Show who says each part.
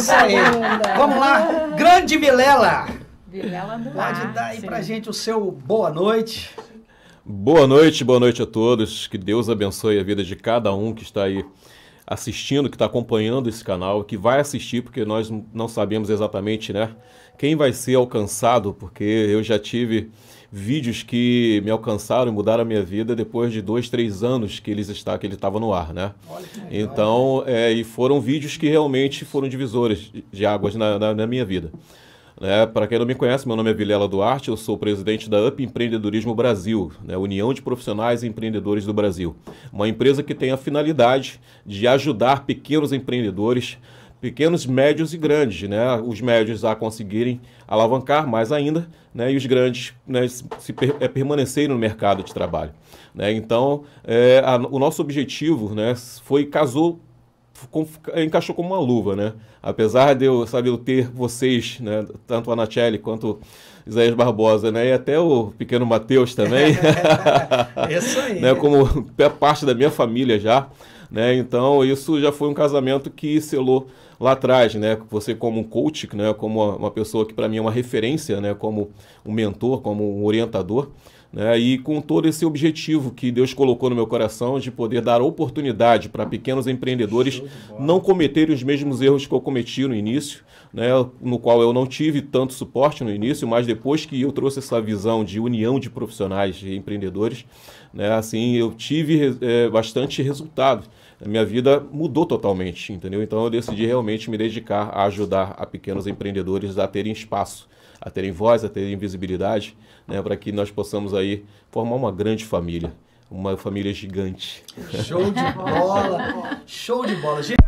Speaker 1: isso aí. Vamos lá, grande Vilela.
Speaker 2: Vilela do
Speaker 1: Pode dar aí pra gente o seu boa noite.
Speaker 3: Boa noite a todos. Que Deus abençoe a vida de cada um que está aí assistindo, que está acompanhando esse canal, que vai assistir, porque nós não sabemos exatamente, né, quem vai ser alcançado, porque eu já tive vídeos que me alcançaram e mudaram a minha vida depois de 2, 3 anos que ele estava no ar, né? Então, e foram vídeos que realmente foram divisores de águas na minha vida. Para quem não me conhece, meu nome é Vilela Duarte, eu sou presidente da UP Empreendedorismo Brasil, né, União de Profissionais e Empreendedores do Brasil. Uma empresa que tem a finalidade de ajudar pequenos empreendedores, pequenos, médios e grandes, né, os médios a conseguirem alavancar mais ainda, né, e os grandes, né, permanecerem no mercado de trabalho. Né. Então, o nosso objetivo, né, encaixou como uma luva, né? Apesar de eu ter vocês, né, tanto a Nacheli quanto Isaías Barbosa, né, e até o pequeno Matheus também,
Speaker 1: Isso aí.
Speaker 3: né, como parte da minha família já, né? Então isso já foi um casamento que selou lá atrás, né? Você como um coach, né, como uma pessoa que para mim é uma referência, né, como um mentor, como um orientador. Né, e com todo esse objetivo que Deus colocou no meu coração de poder dar oportunidade para pequenos empreendedores não cometerem os mesmos erros que eu cometi no início, né, no qual eu não tive tanto suporte no início, mas depois que eu trouxe essa visão de união de profissionais e empreendedores, né, assim, eu tive bastante resultado. A minha vida mudou totalmente, entendeu? Então eu decidi realmente me dedicar a ajudar a pequenos empreendedores a terem espaço, a terem voz, a terem visibilidade, né, para que nós possamos aí formar uma grande família, uma família gigante.
Speaker 1: Show de bola, show de bola. Gente,